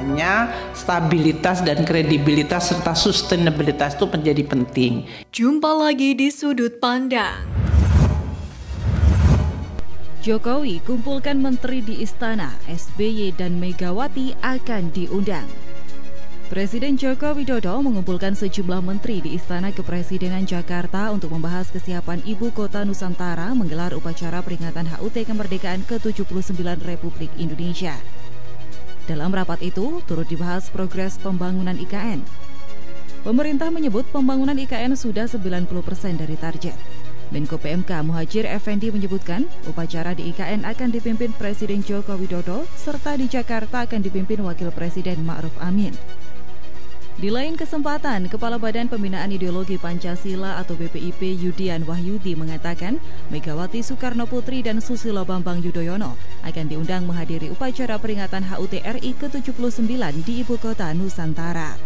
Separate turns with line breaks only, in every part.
makanya stabilitas dan kredibilitas serta sustainabilitas itu menjadi penting.
Jumpa lagi di Sudut Pandang.
Jokowi kumpulkan menteri di istana, SBY dan Megawati akan diundang. Presiden Joko Widodo mengumpulkan sejumlah menteri di Istana Kepresidenan Jakarta untuk membahas kesiapan Ibu Kota Nusantara menggelar upacara peringatan HUT kemerdekaan ke-79 Republik Indonesia. Dalam rapat itu, turut dibahas progres pembangunan IKN. Pemerintah menyebut pembangunan IKN sudah 90% dari target. Menko PMK Muhadjir Effendi menyebutkan upacara di IKN akan dipimpin Presiden Joko Widodo serta di Jakarta akan dipimpin Wakil Presiden Ma'ruf Amin. Di lain kesempatan, Kepala Badan Pembinaan Ideologi Pancasila atau BPIP Yudian Wahyudi mengatakan Megawati Soekarno Putri dan Susilo Bambang Yudhoyono akan diundang menghadiri upacara peringatan HUT RI ke-79 di Ibu Kota Nusantara.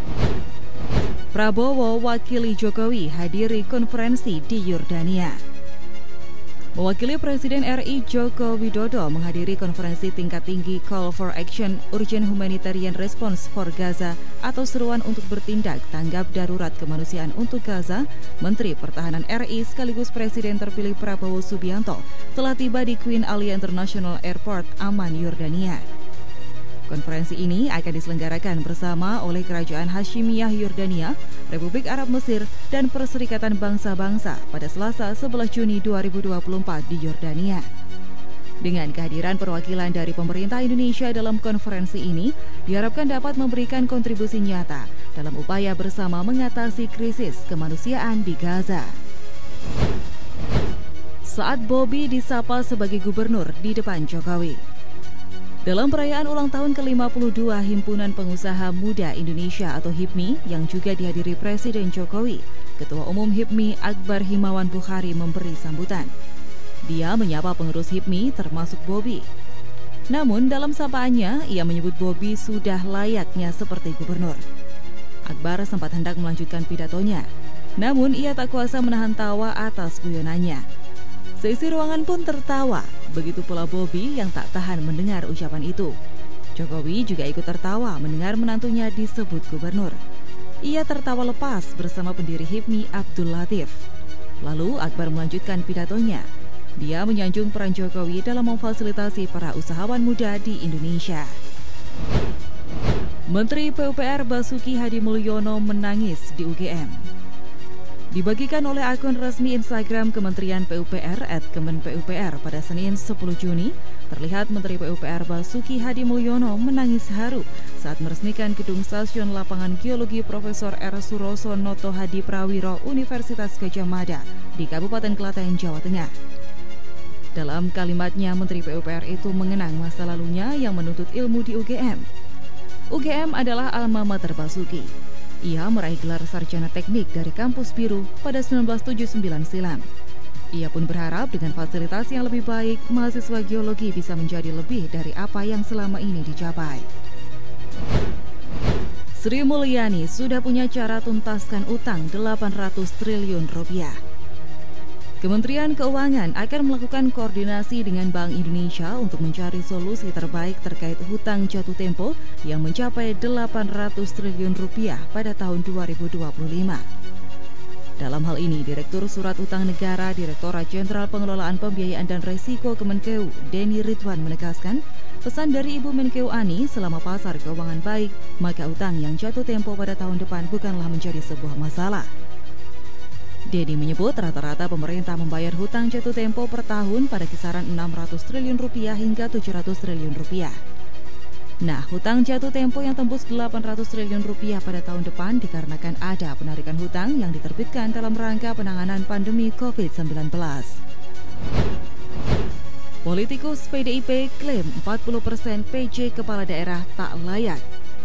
Prabowo wakili Jokowi hadiri konferensi di Yordania. Mewakili Presiden RI Joko Widodo menghadiri konferensi tingkat tinggi Call for Action Urgent Humanitarian Response for Gaza atau seruan untuk bertindak tanggap darurat kemanusiaan untuk Gaza. Menteri Pertahanan RI sekaligus Presiden terpilih Prabowo Subianto telah tiba di Queen Alia International Airport, Amman, Yordania. Konferensi ini akan diselenggarakan bersama oleh Kerajaan Hashimiyah Yordania, Republik Arab Mesir, dan Perserikatan Bangsa-Bangsa pada Selasa 11 Juni 2024 di Yordania. Dengan kehadiran perwakilan dari pemerintah Indonesia dalam konferensi ini, diharapkan dapat memberikan kontribusi nyata dalam upaya bersama mengatasi krisis kemanusiaan di Gaza. Saat Bobi disapa sebagai gubernur di depan Jokowi. Dalam perayaan ulang tahun ke-52 Himpunan Pengusaha Muda Indonesia atau HIPMI yang juga dihadiri Presiden Jokowi, Ketua Umum HIPMI Akbar Himawan Bukhari memberi sambutan. Dia menyapa pengurus HIPMI termasuk Bobi. Namun dalam sapaannya, ia menyebut Bobi sudah layaknya seperti gubernur. Akbar sempat hendak melanjutkan pidatonya, namun ia tak kuasa menahan tawa atas guyonannya. Seisi ruangan pun tertawa, begitu pula Bobi yang tak tahan mendengar ucapan itu. Jokowi juga ikut tertawa mendengar menantunya disebut gubernur. Ia tertawa lepas bersama pendiri HIPMI Abdul Latif. Lalu Akbar melanjutkan pidatonya. Dia menyanjung peran Jokowi dalam memfasilitasi para usahawan muda di Indonesia. Menteri PUPR Basuki Hadimulyono menangis di UGM. Dibagikan oleh akun resmi Instagram Kementerian PUPR @kemenpupr pada Senin 10 Juni, terlihat Menteri PUPR Basuki Hadimulyono menangis haru saat meresmikan gedung Stasiun Lapangan Geologi Profesor R. Suroso Noto Hadi Prawiro Universitas Gadjah Mada di Kabupaten Klaten, Jawa Tengah. Dalam kalimatnya, Menteri PUPR itu mengenang masa lalunya yang menuntut ilmu di UGM. UGM adalah alma mater Basuki. Ia meraih gelar sarjana teknik dari Kampus Biru pada 1979 silam. Ia pun berharap dengan fasilitas yang lebih baik, mahasiswa geologi bisa menjadi lebih dari apa yang selama ini dicapai. Sri Mulyani sudah punya cara tuntaskan utang 800 triliun rupiah. Kementerian Keuangan akan melakukan koordinasi dengan Bank Indonesia untuk mencari solusi terbaik terkait hutang jatuh tempo yang mencapai 800 triliun rupiah pada tahun 2025. Dalam hal ini, Direktur Surat Utang Negara Direktorat Jenderal Pengelolaan Pembiayaan dan Resiko Kemenkeu, Denny Ridwan menegaskan, pesan dari Ibu Menkeu Ani selama pasar keuangan baik, maka utang yang jatuh tempo pada tahun depan bukanlah menjadi sebuah masalah. Denny menyebut rata-rata pemerintah membayar hutang jatuh tempo per tahun pada kisaran 600 triliun rupiah hingga 700 triliun rupiah. Nah, hutang jatuh tempo yang tembus 800 triliun rupiah pada tahun depan dikarenakan ada penarikan hutang yang diterbitkan dalam rangka penanganan pandemi COVID-19. Politikus PDIP klaim 40% PJ kepala daerah tak layak.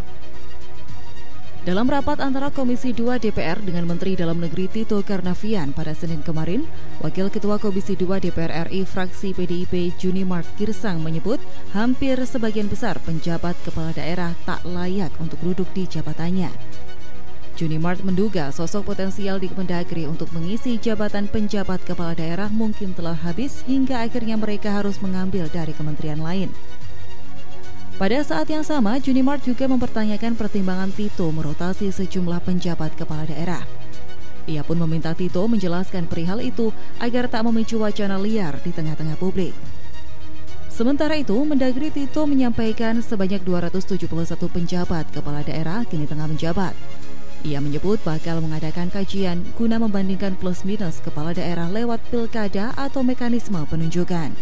Dalam rapat antara Komisi 2 DPR dengan Menteri Dalam Negeri Tito Karnavian pada Senin kemarin, Wakil Ketua Komisi 2 DPR RI fraksi PDIP Junimart Girsang menyebut hampir sebagian besar penjabat kepala daerah tak layak untuk duduk di jabatannya. Junimart menduga sosok potensial di Kemendagri untuk mengisi jabatan penjabat kepala daerah mungkin telah habis hingga akhirnya mereka harus mengambil dari kementerian lain. Pada saat yang sama, Junimart juga mempertanyakan pertimbangan Tito merotasi sejumlah penjabat kepala daerah. Ia pun meminta Tito menjelaskan perihal itu agar tak memicu wacana liar di tengah-tengah publik. Sementara itu, Mendagri Tito menyampaikan sebanyak 271 penjabat kepala daerah kini tengah menjabat. Ia menyebut bakal mengadakan kajian guna membandingkan plus minus kepala daerah lewat pilkada atau mekanisme penunjukan.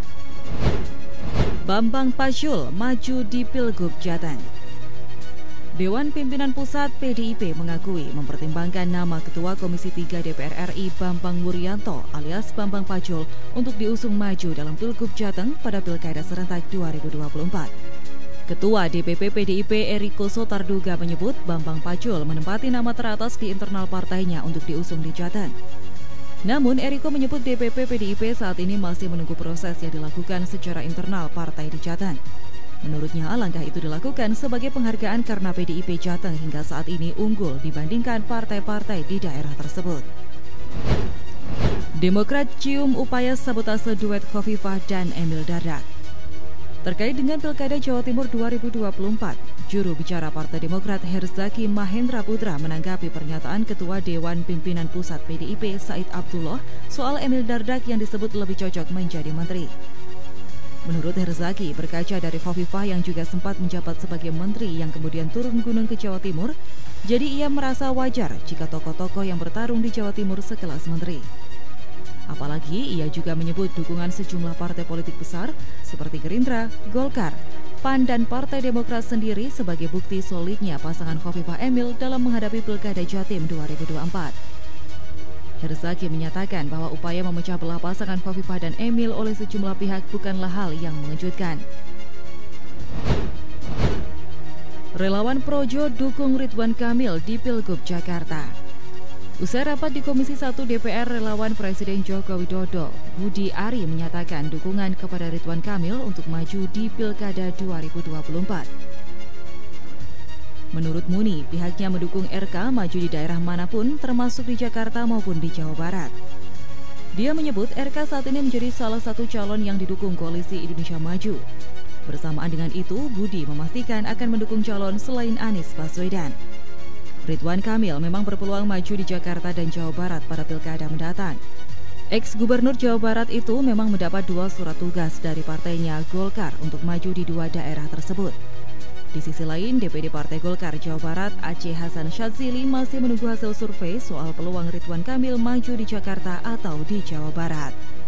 Bambang Pacul maju di Pilgub Jateng. Dewan Pimpinan Pusat PDIP mengakui mempertimbangkan nama Ketua Komisi 3 DPR RI Bambang Wuryanto alias Bambang Pacul untuk diusung maju dalam Pilgub Jateng pada Pilkada serentak 2024. Ketua DPP PDIP Eriko Sotarduga menyebut Bambang Pacul menempati nama teratas di internal partainya untuk diusung di Jateng. Namun, Eriko menyebut DPP PDIP saat ini masih menunggu proses yang dilakukan secara internal partai di Jateng. Menurutnya, langkah itu dilakukan sebagai penghargaan karena PDIP Jateng hingga saat ini unggul dibandingkan partai-partai di daerah tersebut. Demokrat cium upaya sabotase duet Khofifah dan Emil Dardak. Terkait dengan Pilkada Jawa Timur 2024, juru bicara Partai Demokrat Herzaki Mahendra Putra menanggapi pernyataan Ketua Dewan Pimpinan Pusat PDIP Said Abdullah soal Emil Dardak yang disebut lebih cocok menjadi menteri. Menurut Herzaki, berkaca dari Khofifah yang juga sempat menjabat sebagai menteri yang kemudian turun gunung ke Jawa Timur, jadi ia merasa wajar jika tokoh-tokoh yang bertarung di Jawa Timur sekelas menteri. Apalagi ia juga menyebut dukungan sejumlah partai politik besar seperti Gerindra, Golkar, PAN dan Partai Demokrat sendiri sebagai bukti solidnya pasangan Khofifah Emil dalam menghadapi Pilkada Jatim 2024. Herzaki menyatakan bahwa upaya memecah belah pasangan Khofifah dan Emil oleh sejumlah pihak bukanlah hal yang mengejutkan. Relawan Projo dukung Ridwan Kamil di Pilgub Jakarta. Usai rapat di Komisi 1 DPR, relawan Presiden Joko Widodo, Budi Ari menyatakan dukungan kepada Ridwan Kamil untuk maju di Pilkada 2024. Menurut Muni, pihaknya mendukung RK maju di daerah manapun, termasuk di Jakarta maupun di Jawa Barat. Dia menyebut RK saat ini menjadi salah satu calon yang didukung Koalisi Indonesia Maju. Bersamaan dengan itu, Budi memastikan akan mendukung calon selain Anies Baswedan. Ridwan Kamil memang berpeluang maju di Jakarta dan Jawa Barat pada Pilkada mendatang. Ex-Gubernur Jawa Barat itu memang mendapat 2 surat tugas dari partainya Golkar untuk maju di 2 daerah tersebut. Di sisi lain, DPD Partai Golkar Jawa Barat Aceh Hasan Syadzili masih menunggu hasil survei soal peluang Ridwan Kamil maju di Jakarta atau di Jawa Barat.